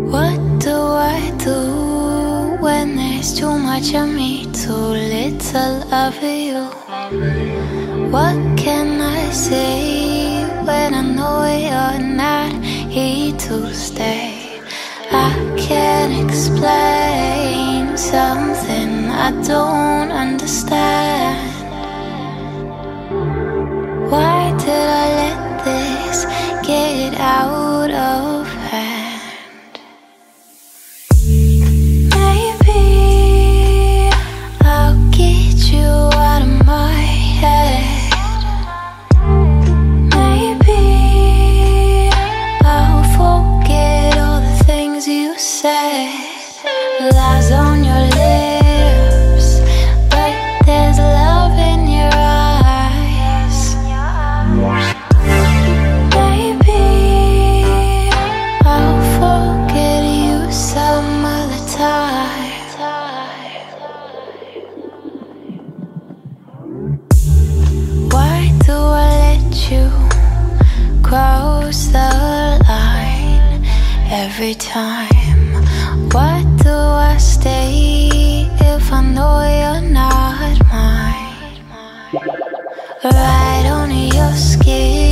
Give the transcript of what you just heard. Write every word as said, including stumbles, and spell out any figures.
What do I do when there's too much of me, too little of you? What can I say when I know you're not here to stay? I can't explain something I don't understand. Why did I let this get out of hand? Maybe I'll get you out of my head. Maybe I'll forget all the things you said. Lies on your lips, but there's love in your eyes. Maybe I'll forget you some other time. Why do I let you cross the line every time? Why do I stay if I know you're not mine? Right on your skin,